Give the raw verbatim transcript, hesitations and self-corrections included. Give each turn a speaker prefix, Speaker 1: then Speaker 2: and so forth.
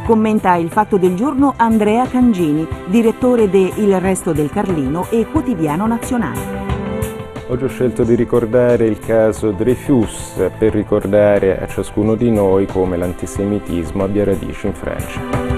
Speaker 1: Commenta il fatto del giorno Andrea Cangini, direttore de Il Resto del Carlino e Quotidiano Nazionale.
Speaker 2: Oggi ho scelto di ricordare il caso Dreyfus per ricordare a ciascuno di noi come l'antisemitismo abbia radici in Francia.